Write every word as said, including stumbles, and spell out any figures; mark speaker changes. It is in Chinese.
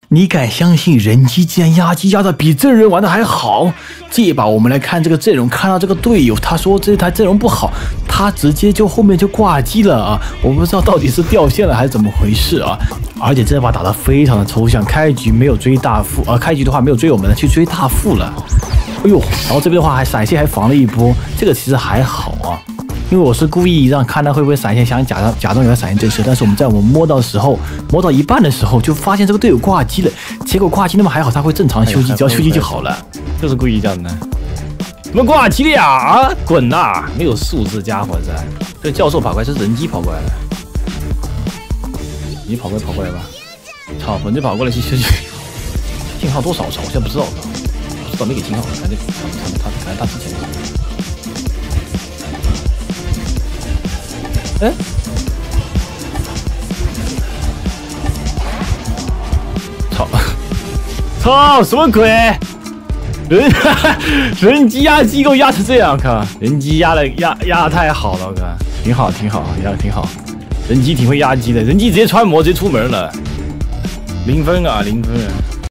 Speaker 1: 你敢相信人机竟然压机压的比真人玩的还好？这一把我们来看这个阵容，看到这个队友，他说这台阵容不好，他直接就后面就挂机了啊！我不知道到底是掉线了还是怎么回事啊！而且这把打得非常的抽象，开局没有追大副，啊，开局的话没有追我们的，去追大副了。哎呦，然后这边的话还闪现还防了一波，这个其实还好啊。因为我是故意让看他会不会闪现，想假装假装有闪现震慑，但是我们在我们摸到的时候，摸到一半的时候就发现这个队友挂机了，结果挂机那么还好，他会正常休机，只要休机就好了。
Speaker 2: 就是故意这样的。怎么挂机了呀？啊，滚呐！没有素质家伙在。这教授跑过来，这是人机跑过来了。你跑过来跑过来吧。操，本就跑过来去休息。信号多少少？我现在不知道，不知道没给信号，感觉他他感觉他之前。哎，操！操！什么鬼？人人机压机给我压成这样，看人机压的压压的太好了，我看挺好挺好，压的挺好。人机挺会压机的，人机直接穿模直接出门了，零分啊零分啊！